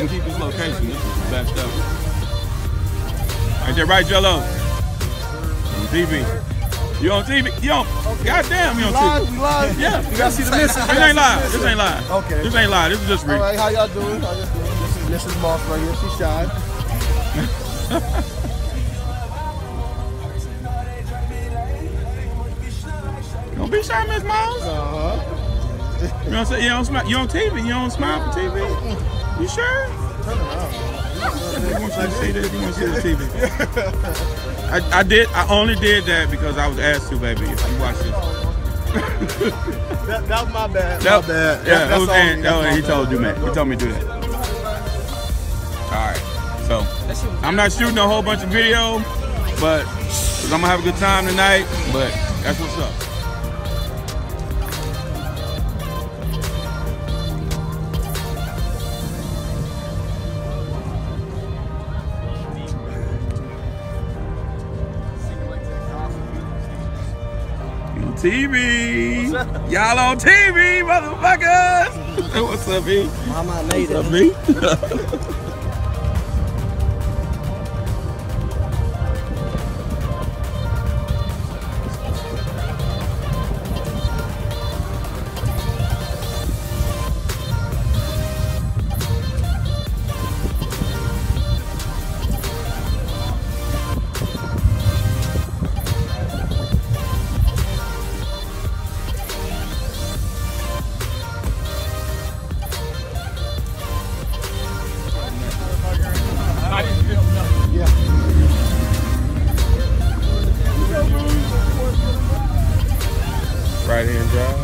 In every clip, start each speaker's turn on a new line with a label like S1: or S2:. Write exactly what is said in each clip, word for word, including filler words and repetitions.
S1: can keep this location. This is the best stuff. Right there, right, Jello? On T V. You on T V? You on? Okay. Goddamn, you on
S2: live,
S1: T V?
S2: Live?
S1: Yeah.
S2: You gotta see the message.
S1: This ain't live. This ain't live.
S2: Okay.
S1: This ain't live. This is just real.
S2: All right, how y'all doing? How y'all doing? This is Missus Moss right here. She's shy.
S1: Don't be shy, Miss Moss.
S2: Uh-huh.
S1: You know what I'm saying? You don't smile. You on T V? You don't smile for T V? You sure?
S2: Turn around.
S1: You want you to see this? You want to see the T V? I, I did. I only did that because I was asked to, baby. If you watch this.
S2: that, that was my bad.
S1: That,
S2: my bad.
S1: Yeah,
S2: that,
S1: that was, and,
S2: that
S1: that was, he told you, man. He told me to do that. All right. So I'm not shooting a whole bunch of video, but I'm gonna have a good time tonight. But that's what's up. T V, y'all on T V, motherfuckers. What's up, B?
S2: Mama made it.
S1: What's up, B? Right hand drive.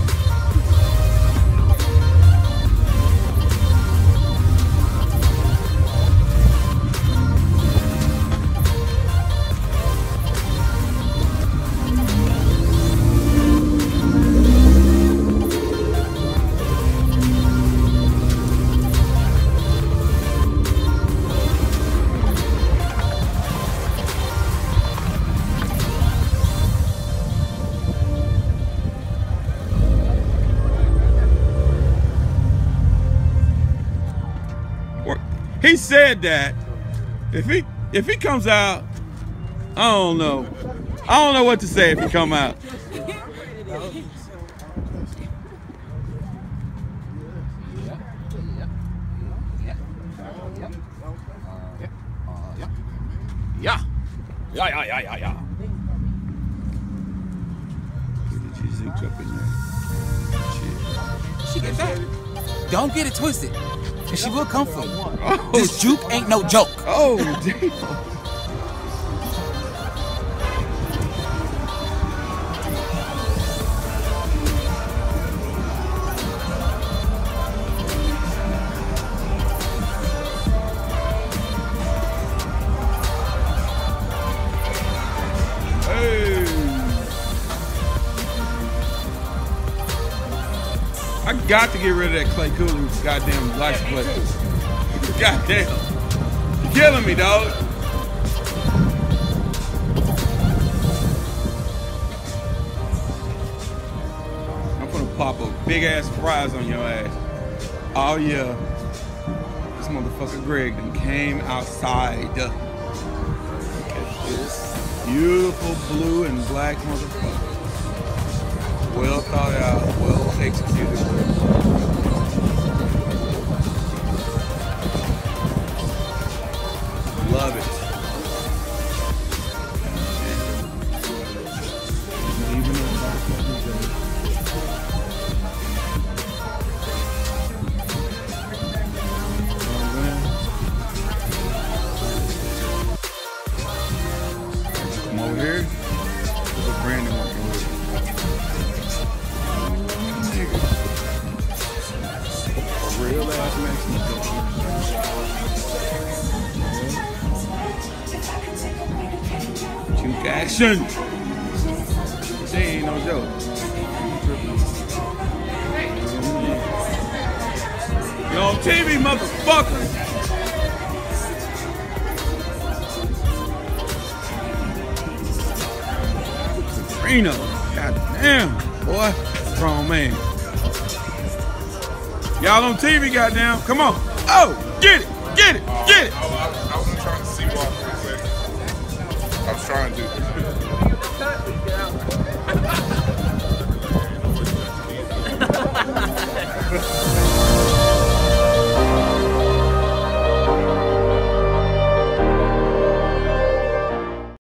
S1: He said that if he if he comes out, I don't know. I don't know what to say if he come out. Yeah. Yeah, yeah, yeah, yeah, yeah.
S3: She get that. Don't get it twisted. Cause she will come for you. Oh, this juke ain't no joke.
S1: Oh, damn. I got to get rid of that Clay Cooley's goddamn license plate. Goddamn. You're killing me, dog. I'm gonna pop a big ass surprise on your ass. Oh yeah. This motherfucker Greg then came outside. Look at this beautiful blue and black motherfucker. Well thought out, well executed. Love it. Come over here. There's a Brandon working with it. Real ass Mexican. Juke action. She ain't no joke. You on T V, motherfucker. Reno. God damn, boy. Strong man. Y'all on T V, goddamn. Come on. Oh, get it. Get it.
S4: Uh,
S1: Get it.
S4: I, I, I was trying to see walk for a second. I was trying to.